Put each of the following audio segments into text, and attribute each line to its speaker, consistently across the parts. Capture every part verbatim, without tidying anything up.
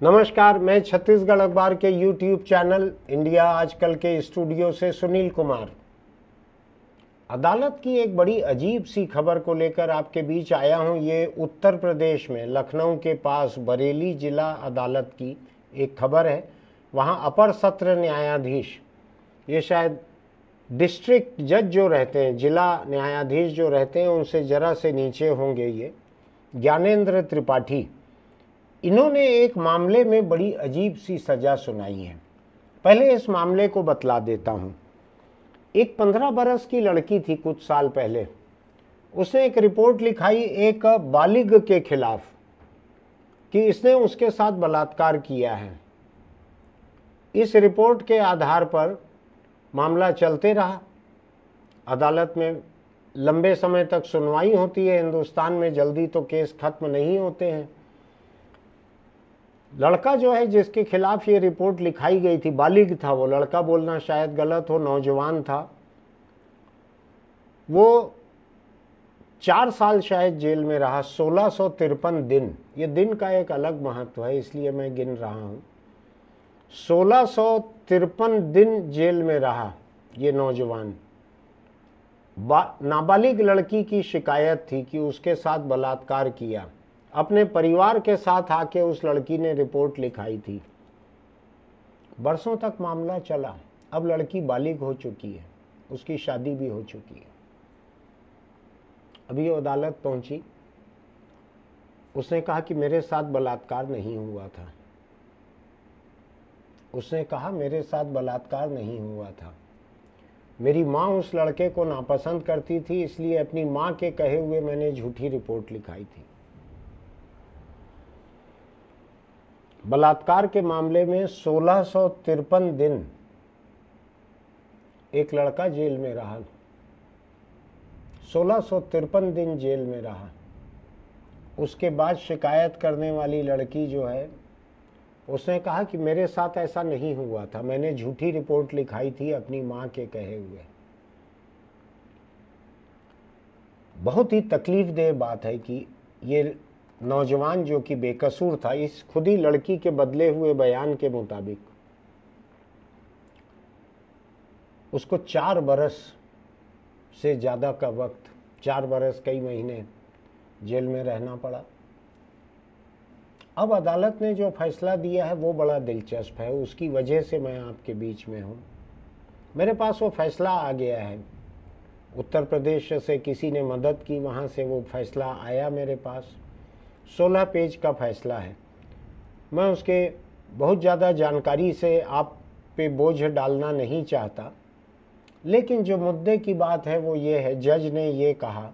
Speaker 1: नमस्कार, मैं छत्तीसगढ़ अखबार के यूट्यूब चैनल इंडिया आजकल के स्टूडियो से सुनील कुमार अदालत की एक बड़ी अजीब सी खबर को लेकर आपके बीच आया हूं। ये उत्तर प्रदेश में लखनऊ के पास बरेली जिला अदालत की एक खबर है। वहां अपर सत्र न्यायाधीश, ये शायद डिस्ट्रिक्ट जज जो रहते हैं, जिला न्यायाधीश जो रहते हैं, उनसे ज़रा से नीचे होंगे, ये ज्ञानेंद्र त्रिपाठी, इन्होंने एक मामले में बड़ी अजीब सी सज़ा सुनाई है। पहले इस मामले को बतला देता हूँ। एक पंद्रह बरस की लड़की थी कुछ साल पहले, उसने एक रिपोर्ट लिखाई एक बालिग के खिलाफ कि इसने उसके साथ बलात्कार किया है। इस रिपोर्ट के आधार पर मामला चलते रहा। अदालत में लंबे समय तक सुनवाई होती है। हिंदुस्तान में जल्दी तो केस खत्म नहीं होते हैं। लड़का जो है जिसके खिलाफ ये रिपोर्ट लिखाई गई थी, बालिग था वो, लड़का बोलना शायद गलत हो, नौजवान था। वो चार साल शायद जेल में रहा, सोलह सौ तिरपन दिन। ये दिन का एक अलग महत्व है, इसलिए मैं गिन रहा हूँ। सोलह सौ तिरपन दिन जेल में रहा ये नौजवान। नाबालिग लड़की की शिकायत थी कि उसके साथ बलात्कार किया। अपने परिवार के साथ आके उस लड़की ने रिपोर्ट लिखाई थी। बरसों तक मामला चला। अब लड़की बालिग हो चुकी है, उसकी शादी भी हो चुकी है। अभी अदालत पहुंची, उसने कहा कि मेरे साथ बलात्कार नहीं हुआ था। उसने कहा मेरे साथ बलात्कार नहीं हुआ था। मेरी माँ उस लड़के को नापसंद करती थी, इसलिए अपनी माँ के कहे हुए मैंने झूठी रिपोर्ट लिखाई थी। बलात्कार के मामले में सोलह सौ तिरपन दिन एक लड़का जेल में रहा। सोलह सौ तिरपन दिन जेल में रहा। उसके बाद शिकायत करने वाली लड़की जो है, उसने कहा कि मेरे साथ ऐसा नहीं हुआ था, मैंने झूठी रिपोर्ट लिखाई थी अपनी माँ के कहे हुए। बहुत ही तकलीफदेह बात है कि ये नौजवान जो कि बेकसूर था, इस खुद ही लड़की के बदले हुए बयान के मुताबिक उसको चार बरस से ज़्यादा का वक्त, चार बरस कई महीने जेल में रहना पड़ा। अब अदालत ने जो फैसला दिया है वो बड़ा दिलचस्प है, उसकी वजह से मैं आपके बीच में हूँ। मेरे पास वो फैसला आ गया है। उत्तर प्रदेश से किसी ने मदद की, वहाँ से वो फैसला आया मेरे पास। सोलह पेज का फैसला है। मैं उसके बहुत ज़्यादा जानकारी से आप पे बोझ डालना नहीं चाहता, लेकिन जो मुद्दे की बात है वो ये है, जज ने ये कहा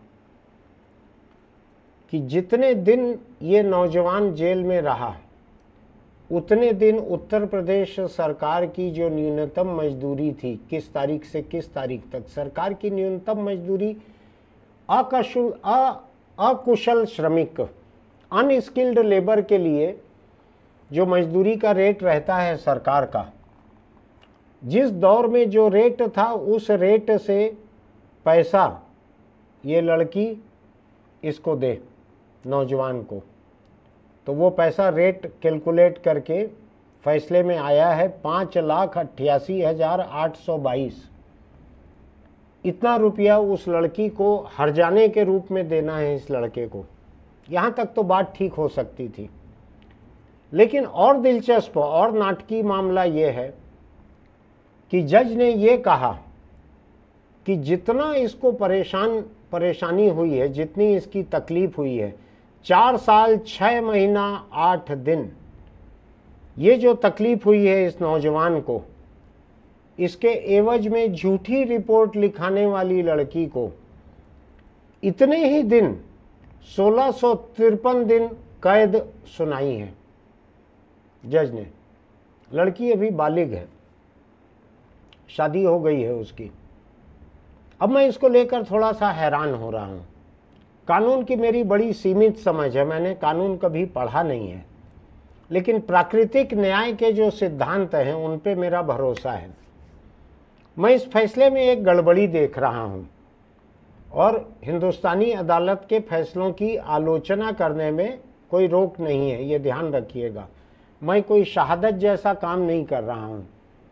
Speaker 1: कि जितने दिन ये नौजवान जेल में रहा, उतने दिन उत्तर प्रदेश सरकार की जो न्यूनतम मजदूरी थी, किस तारीख से किस तारीख तक सरकार की न्यूनतम मजदूरी अकुशल अकुशल श्रमिक, अनस्किल्ड लेबर के लिए जो मजदूरी का रेट रहता है सरकार का, जिस दौर में जो रेट था उस रेट से पैसा ये लड़की इसको दे नौजवान को, तो वो पैसा रेट कैलकुलेट करके फैसले में आया है पाँच लाख अट्ठासी हज़ार आठ सौ बाईस। इतना रुपया उस लड़की को हर्जाने के रूप में देना है इस लड़के को। यहाँ तक तो बात ठीक हो सकती थी, लेकिन और दिलचस्प और नाटकीय मामला ये है कि जज ने ये कहा कि जितना इसको परेशान परेशानी हुई है, जितनी इसकी तकलीफ हुई है, चार साल छः महीना आठ दिन ये जो तकलीफ हुई है इस नौजवान को, इसके एवज में झूठी रिपोर्ट लिखाने वाली लड़की को इतने ही दिन, सोलह सौ तिरपन दिन कैद सुनाई है जज ने। लड़की अभी बालिग है, शादी हो गई है उसकी। अब मैं इसको लेकर थोड़ा सा हैरान हो रहा हूँ। कानून की मेरी बड़ी सीमित समझ है, मैंने कानून कभी पढ़ा नहीं है, लेकिन प्राकृतिक न्याय के जो सिद्धांत हैं उन पे मेरा भरोसा है। मैं इस फैसले में एक गड़बड़ी देख रहा हूँ और हिंदुस्तानी अदालत के फैसलों की आलोचना करने में कोई रोक नहीं है, ये ध्यान रखिएगा। मैं कोई शहादत जैसा काम नहीं कर रहा हूं।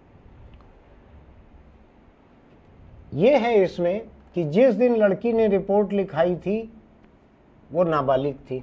Speaker 1: यह है इसमें कि जिस दिन लड़की ने रिपोर्ट लिखाई थी वो नाबालिग थी।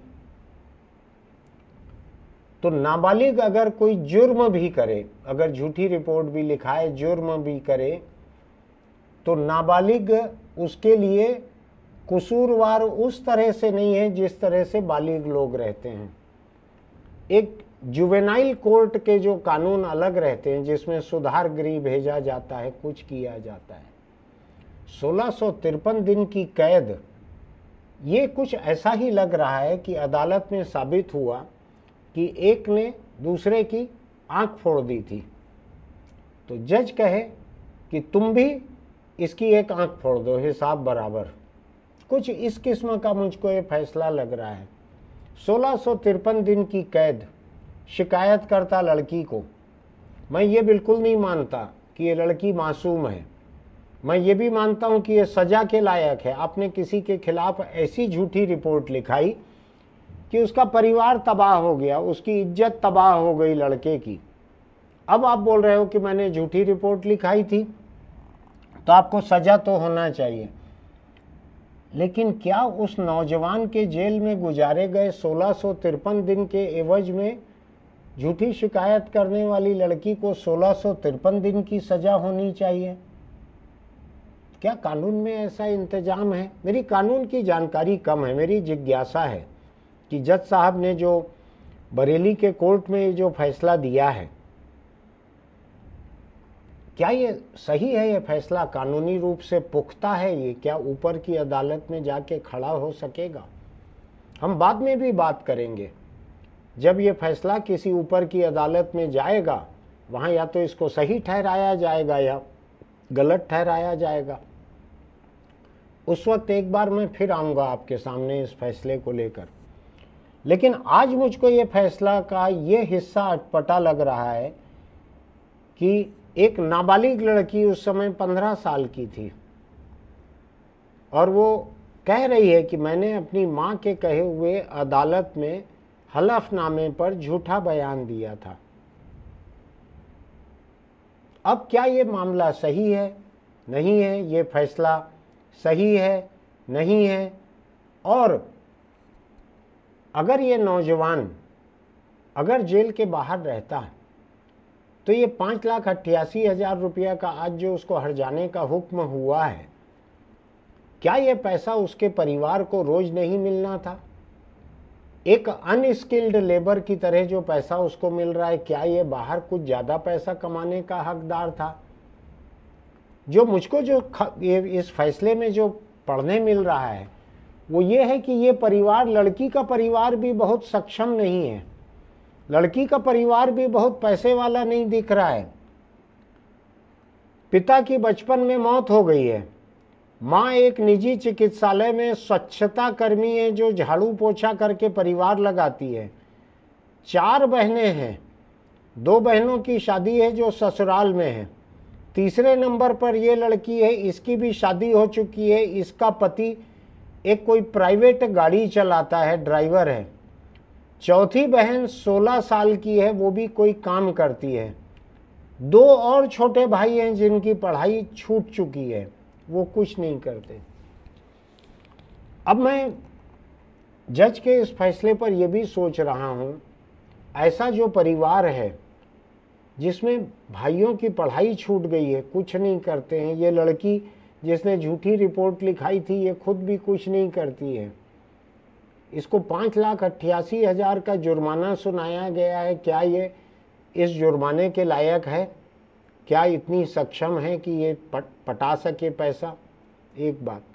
Speaker 1: तो नाबालिग अगर कोई जुर्म भी करे, अगर झूठी रिपोर्ट भी लिखाए, जुर्म भी करे, तो नाबालिग उसके लिए कसूरवार उस तरह से नहीं है जिस तरह से बालिग लोग रहते हैं। एक जुवेनाइल कोर्ट के जो कानून अलग रहते हैं, जिसमें सुधार गृह भेजा जाता है, कुछ किया जाता है। सोलह सौ तिरपन दिन की कैद, ये कुछ ऐसा ही लग रहा है कि अदालत में साबित हुआ कि एक ने दूसरे की आंख फोड़ दी थी, तो जज कहे कि तुम भी इसकी एक आंख फोड़ दो, हिसाब बराबर। कुछ इस किस्म का मुझको ये फैसला लग रहा है। सोलह सौ तिरपन दिन की कैद शिकायतकर्ता लड़की को। मैं ये बिल्कुल नहीं मानता कि ये लड़की मासूम है। मैं ये भी मानता हूँ कि ये सज़ा के लायक है। आपने किसी के खिलाफ ऐसी झूठी रिपोर्ट लिखाई कि उसका परिवार तबाह हो गया, उसकी इज्जत तबाह हो गई लड़के की। अब आप बोल रहे हो कि मैंने झूठी रिपोर्ट लिखाई थी तो आपको सज़ा तो होना चाहिए। लेकिन क्या उस नौजवान के जेल में गुजारे गए सोलह सौ तिरपन दिन के एवज में झूठी शिकायत करने वाली लड़की को सोलह सौ तिरपन दिन की सज़ा होनी चाहिए? क्या कानून में ऐसा इंतजाम है? मेरी कानून की जानकारी कम है। मेरी जिज्ञासा है कि जज साहब ने जो बरेली के कोर्ट में जो फैसला दिया है, क्या ये सही है? ये फैसला कानूनी रूप से पुख्ता है? ये क्या ऊपर की अदालत में जाके खड़ा हो सकेगा? हम बाद में भी बात करेंगे। जब ये फैसला किसी ऊपर की अदालत में जाएगा, वहाँ या तो इसको सही ठहराया जाएगा या गलत ठहराया जाएगा। उस वक्त एक बार मैं फिर आऊँगा आपके सामने इस फैसले को लेकर। लेकिन आज मुझको ये फैसला का ये हिस्सा अटपटा लग रहा है कि एक नाबालिग लड़की, उस समय पंद्रह साल की थी, और वो कह रही है कि मैंने अपनी माँ के कहे हुए अदालत में हलफनामे पर झूठा बयान दिया था। अब क्या ये मामला सही है, नहीं है? ये फैसला सही है, नहीं है? और अगर ये नौजवान अगर जेल के बाहर रहता है तो ये पाँच लाख अट्ठासी हजार रुपया का आज जो उसको हर्जाने का हुक्म हुआ है, क्या ये पैसा उसके परिवार को रोज नहीं मिलना था? एक अनस्किल्ड लेबर की तरह जो पैसा उसको मिल रहा है, क्या ये बाहर कुछ ज़्यादा पैसा कमाने का हकदार था? जो मुझको जो ये इस फैसले में जो पढ़ने मिल रहा है वो ये है कि ये परिवार, लड़की का परिवार भी बहुत सक्षम नहीं है, लड़की का परिवार भी बहुत पैसे वाला नहीं दिख रहा है। पिता की बचपन में मौत हो गई है, माँ एक निजी चिकित्सालय में स्वच्छता कर्मी है जो झाड़ू पोछा करके परिवार लगाती है। चार बहनें हैं, दो बहनों की शादी है जो ससुराल में है। तीसरे नंबर पर ये लड़की है, इसकी भी शादी हो चुकी है, इसका पति एक कोई प्राइवेट गाड़ी चलाता है, ड्राइवर है। चौथी बहन सोलह साल की है, वो भी कोई काम करती है। दो और छोटे भाई हैं जिनकी पढ़ाई छूट चुकी है, वो कुछ नहीं करते। अब मैं जज के इस फैसले पर यह भी सोच रहा हूँ, ऐसा जो परिवार है जिसमें भाइयों की पढ़ाई छूट गई है, कुछ नहीं करते हैं, ये लड़की जिसने झूठी रिपोर्ट लिखाई थी ये खुद भी कुछ नहीं करती है, इसको पाँच लाख अट्ठासी हजार का जुर्माना सुनाया गया है। क्या ये इस जुर्माने के लायक है? क्या इतनी सक्षम है कि ये पट, पटा सके पैसा? एक बात।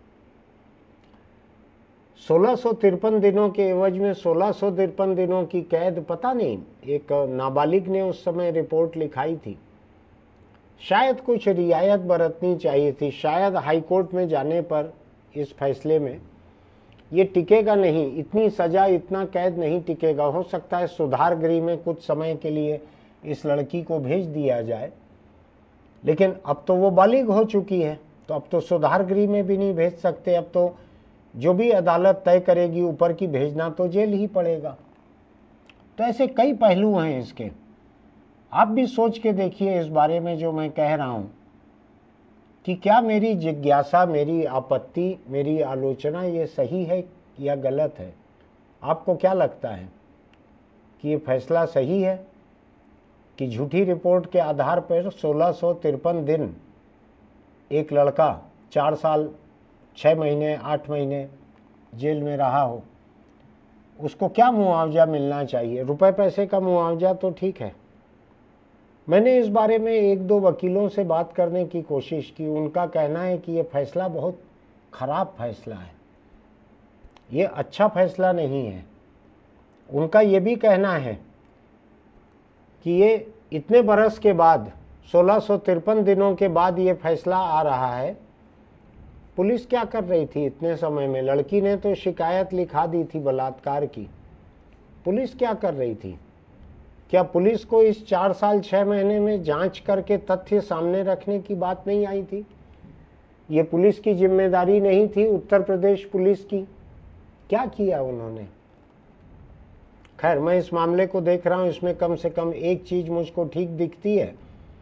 Speaker 1: सोलह सौ तिरपन दिनों के एवज में सोलह सौ तिरपन दिनों की कैद, पता नहीं, एक नाबालिग ने उस समय रिपोर्ट लिखाई थी। शायद कुछ रियायत बरतनी चाहिए थी। शायद हाईकोर्ट में जाने पर इस फैसले में ये टिकेगा नहीं, इतनी सज़ा, इतना कैद नहीं टिकेगा। हो सकता है सुधार गृह में कुछ समय के लिए इस लड़की को भेज दिया जाए, लेकिन अब तो वो बालिग हो चुकी है, तो अब तो सुधार गृह में भी नहीं भेज सकते। अब तो जो भी अदालत तय करेगी ऊपर की, भेजना तो जेल ही पड़ेगा। तो ऐसे कई पहलू हैं इसके। आप भी सोच के देखिए इस बारे में जो मैं कह रहा हूँ कि क्या मेरी जिज्ञासा, मेरी आपत्ति, मेरी आलोचना ये सही है या गलत है। आपको क्या लगता है कि ये फैसला सही है कि झूठी रिपोर्ट के आधार पर सोलह सौ तिरपन दिन एक लड़का चार साल छः महीने आठ महीने जेल में रहा हो, उसको क्या मुआवजा मिलना चाहिए? रुपए पैसे का मुआवजा तो ठीक है। मैंने इस बारे में एक दो वकीलों से बात करने की कोशिश की। उनका कहना है कि ये फैसला बहुत खराब फैसला है, ये अच्छा फैसला नहीं है। उनका ये भी कहना है कि ये इतने बरस के बाद, सोलह सौ तिरपन दिनों के बाद ये फैसला आ रहा है। पुलिस क्या कर रही थी इतने समय में? लड़की ने तो शिकायत लिखा दी थी बलात्कार की। पुलिस क्या कर रही थी? क्या पुलिस को इस चार साल छः महीने में जांच करके तथ्य सामने रखने की बात नहीं आई थी? ये पुलिस की जिम्मेदारी नहीं थी, उत्तर प्रदेश पुलिस की? क्या किया उन्होंने? खैर, मैं इस मामले को देख रहा हूँ, इसमें कम से कम एक चीज़ मुझको ठीक दिखती है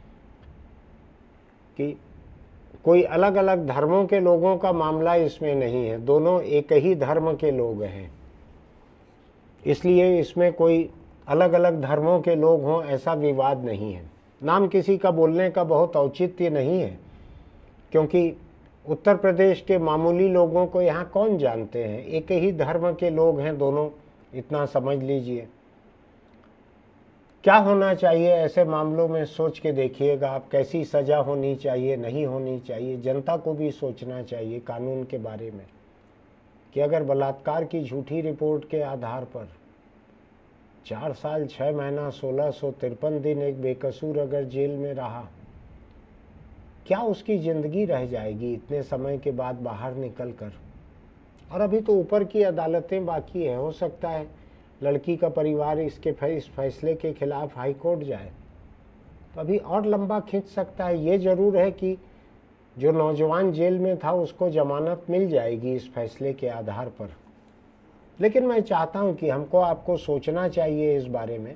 Speaker 1: कि कोई अलग अलग धर्मों के लोगों का मामला इसमें नहीं है, दोनों एक ही धर्म के लोग हैं। इसलिए इसमें कोई अलग अलग धर्मों के लोग हों ऐसा विवाद नहीं है। नाम किसी का बोलने का बहुत औचित्य नहीं है, क्योंकि उत्तर प्रदेश के मामूली लोगों को यहाँ कौन जानते हैं। एक ही धर्म के लोग हैं दोनों, इतना समझ लीजिए। क्या होना चाहिए ऐसे मामलों में सोच के देखिएगा आप। कैसी सज़ा होनी चाहिए, नहीं होनी चाहिए, जनता को भी सोचना चाहिए कानून के बारे में कि अगर बलात्कार की झूठी रिपोर्ट के आधार पर चार साल छः महीना सोलह सौ तिरपन दिन एक बेकसूर अगर जेल में रहा, क्या उसकी ज़िंदगी रह जाएगी इतने समय के बाद बाहर निकल कर? और अभी तो ऊपर की अदालतें बाकी है। हो सकता है लड़की का परिवार इसके इस फैसले के खिलाफ हाई कोर्ट जाए, तो अभी और लंबा खींच सकता है। ये ज़रूर है कि जो नौजवान जेल में था उसको जमानत मिल जाएगी इस फैसले के आधार पर। लेकिन मैं चाहता हूं कि हमको आपको सोचना चाहिए इस बारे में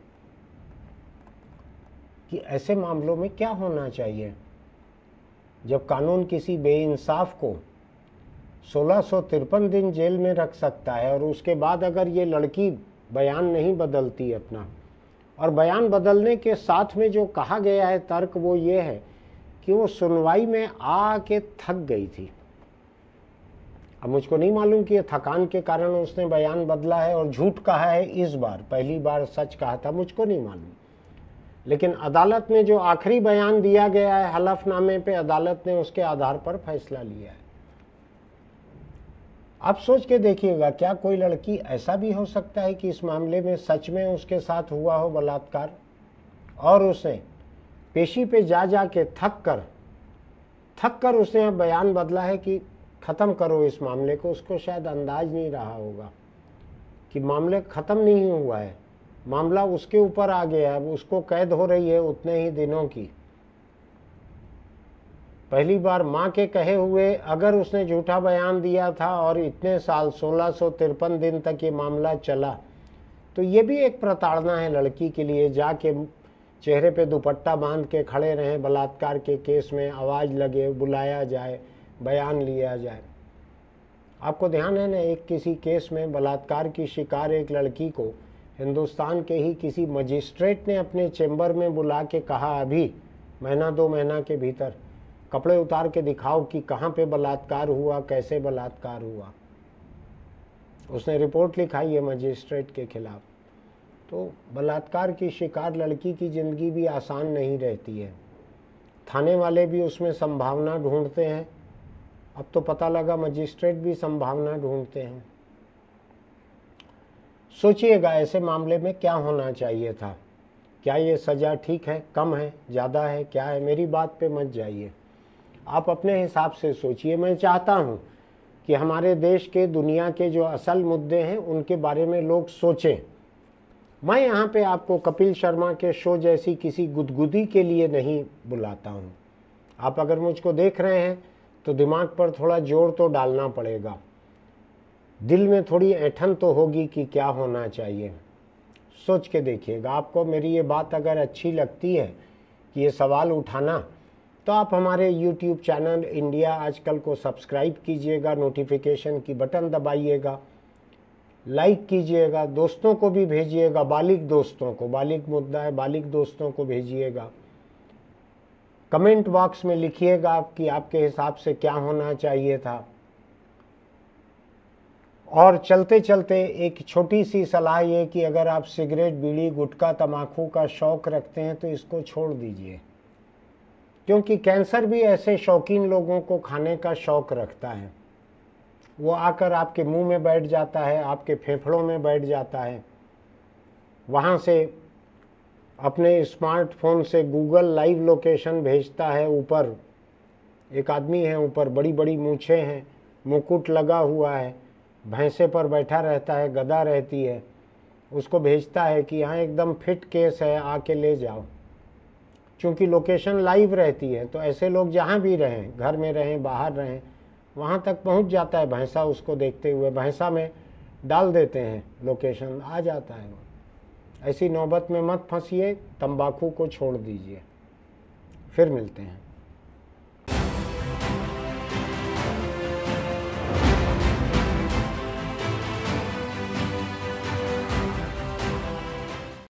Speaker 1: कि ऐसे मामलों में क्या होना चाहिए जब कानून किसी बेइंसाफ को सोलह सौ तिरपन दिन जेल में रख सकता है और उसके बाद अगर ये लड़की बयान नहीं बदलती अपना, और बयान बदलने के साथ में जो कहा गया है तर्क वो ये है कि वो सुनवाई में आके थक गई थी। अब मुझको नहीं मालूम कि ये थकान के कारण उसने बयान बदला है और झूठ कहा है इस बार, पहली बार सच कहा था, मुझको नहीं मालूम। लेकिन अदालत में जो आखिरी बयान दिया गया है हलफनामे पे, अदालत ने उसके आधार पर फैसला लिया है। आप सोच के देखिएगा, क्या कोई लड़की ऐसा भी हो सकता है कि इस मामले में सच में उसके साथ हुआ हो बलात्कार और उसने पेशी पे जा जा के थक कर थक कर उसने बयान बदला है कि ख़त्म करो इस मामले को। उसको शायद अंदाज नहीं रहा होगा कि मामले ख़त्म नहीं हुआ है, मामला उसके ऊपर आ गया है, उसको कैद हो रही है उतने ही दिनों की। पहली बार माँ के कहे हुए अगर उसने झूठा बयान दिया था और इतने साल सोलह सौ तिरपन दिन तक ये मामला चला, तो ये भी एक प्रताड़ना है लड़की के लिए। जाके चेहरे पे दुपट्टा बांध के खड़े रहें, बलात्कार के केस में आवाज़ लगे, बुलाया जाए, बयान लिया जाए। आपको ध्यान है ना, एक किसी केस में बलात्कार की शिकार एक लड़की को हिंदुस्तान के ही किसी मजिस्ट्रेट ने अपने चेंबर में बुला के कहा, अभी महीना दो महीना के भीतर कपड़े उतार के दिखाओ कि कहाँ पे बलात्कार हुआ, कैसे बलात्कार हुआ। उसने रिपोर्ट लिखाई है मजिस्ट्रेट के खिलाफ। तो बलात्कार की शिकार लड़की की ज़िंदगी भी आसान नहीं रहती है। थाने वाले भी उसमें संभावना ढूंढते हैं। अब तो पता लगा मजिस्ट्रेट भी संभावना ढूंढते हैं। सोचिएगा ऐसे मामले में क्या होना चाहिए था। क्या ये सज़ा ठीक है, कम है, ज़्यादा है, क्या है? मेरी बात पे मत जाइए, आप अपने हिसाब से सोचिए। मैं चाहता हूँ कि हमारे देश के, दुनिया के जो असल मुद्दे हैं उनके बारे में लोग सोचें। मैं यहाँ पे आपको कपिल शर्मा के शो जैसी किसी गुदगुदी के लिए नहीं बुलाता हूँ। आप अगर मुझको देख रहे हैं तो दिमाग पर थोड़ा जोर तो डालना पड़ेगा, दिल में थोड़ी ऐंठन तो होगी कि क्या होना चाहिए। सोच के देखिएगा। आपको मेरी ये बात अगर अच्छी लगती है कि ये सवाल उठाना, तो आप हमारे यूट्यूब चैनल इंडिया आजकल को सब्सक्राइब कीजिएगा, नोटिफिकेशन की बटन दबाइएगा, लाइक कीजिएगा, दोस्तों को भी भेजिएगा, बालिग दोस्तों को, बालिग मुद्दा है, बालिग दोस्तों को भेजिएगा। कमेंट बॉक्स में लिखिएगा आप कि आपके हिसाब से क्या होना चाहिए था। और चलते चलते एक छोटी सी सलाह ये कि अगर आप सिगरेट, बीड़ी, गुटखा, तम्बाकू का शौक़ रखते हैं तो इसको छोड़ दीजिए, क्योंकि कैंसर भी ऐसे शौकीन लोगों को खाने का शौक़ रखता है। वो आकर आपके मुंह में बैठ जाता है, आपके फेफड़ों में बैठ जाता है, वहाँ से अपने स्मार्टफोन से गूगल लाइव लोकेशन भेजता है। ऊपर एक आदमी है, ऊपर बड़ी बड़ी मूछें हैं, मुकुट लगा हुआ है, भैंसे पर बैठा रहता है, गदा रहती है, उसको भेजता है कि यहाँ एकदम फिट केस है, आके ले जाओ। क्योंकि लोकेशन लाइव रहती है तो ऐसे लोग जहाँ भी रहें, घर में रहें, बाहर रहें, वहाँ तक पहुँच जाता है भैंसा। उसको देखते हुए भैंसा में डाल देते हैं लोकेशन, आ जाता है। ऐसी नौबत में मत फंसिए, तंबाकू को छोड़ दीजिए। फिर मिलते हैं।